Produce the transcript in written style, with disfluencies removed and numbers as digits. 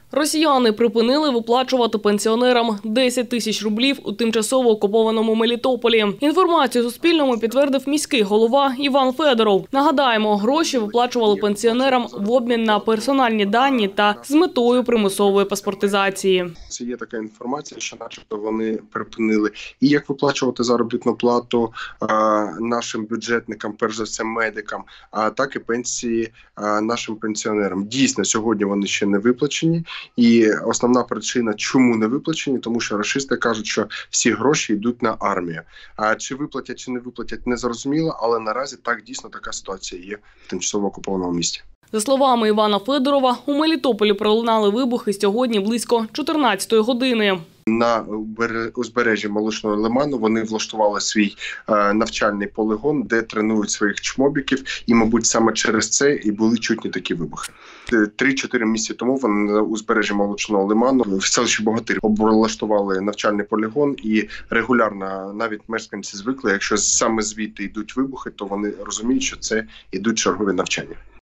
Росіяни припинили виплачувати пенсіонерам 10 тисяч рублів у тимчасово окупованому Мелітополі. Інформацію Суспільному підтвердив міський голова Іван Федоров. Нагадаємо, гроші виплачували пенсіонерам в обмін на персональні дані та з метою примусової паспортизації. Це є така інформація, що начебто вони припинили і як виплачувати заробітну плату нашим бюджетникам, перш за все медикам, а так і пенсії нашим пенсіонерам. Дійсно, сьогодні вони ще не виплачені. І основна причина, чому не виплачені, тому що рашисти кажуть, що всі гроші йдуть на армію. А чи виплатять, чи не виплатять, не зрозуміло, але наразі так дійсно така ситуація є в тимчасово окупованому місті. За словами Івана Федорова, у Мелітополі пролунали вибухи сьогодні близько 14-ї години. На узбережжі Молочного лиману вони влаштували свій навчальний полігон, де тренують своїх чмобіків, і, мабуть, саме через це і були чутні такі вибухи. 3-4 місяці тому вони на узбережжі Молочного лиману в селищі Богатир облаштували навчальний полігон, і регулярно навіть мешканці звикли, якщо саме звідти йдуть вибухи, то вони розуміють, що це йдуть чергові навчання.